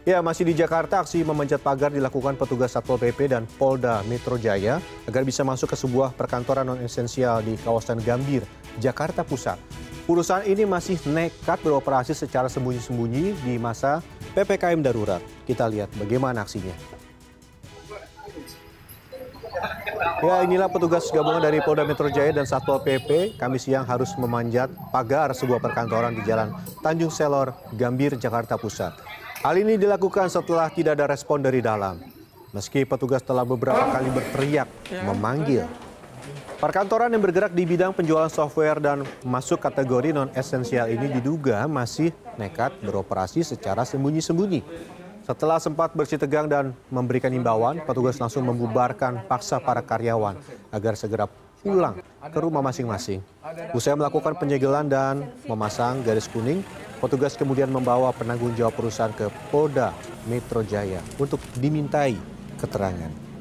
Ya, masih di Jakarta, aksi memanjat pagar dilakukan petugas Satpol PP dan Polda Metro Jaya agar bisa masuk ke sebuah perkantoran non-esensial di kawasan Gambir, Jakarta Pusat. Perusahaan ini masih nekat beroperasi secara sembunyi-sembunyi di masa PPKM darurat. Kita lihat bagaimana aksinya. Ya, inilah petugas gabungan dari Polda Metro Jaya dan Satpol PP Kamis siang harus memanjat pagar sebuah perkantoran di Jalan Tanjung Selor, Gambir, Jakarta Pusat. Hal ini dilakukan setelah tidak ada respon dari dalam. Meski petugas telah beberapa kali berteriak, memanggil. Perkantoran yang bergerak di bidang penjualan software dan masuk kategori non-esensial ini diduga masih nekat beroperasi secara sembunyi-sembunyi. Setelah sempat bersih tegang dan memberikan imbauan, petugas langsung membubarkan paksa para karyawan agar segera pulang ke rumah masing-masing. Usai melakukan penyegelan dan memasang garis kuning, petugas kemudian membawa penanggung jawab perusahaan ke Polda Metro Jaya untuk dimintai keterangan.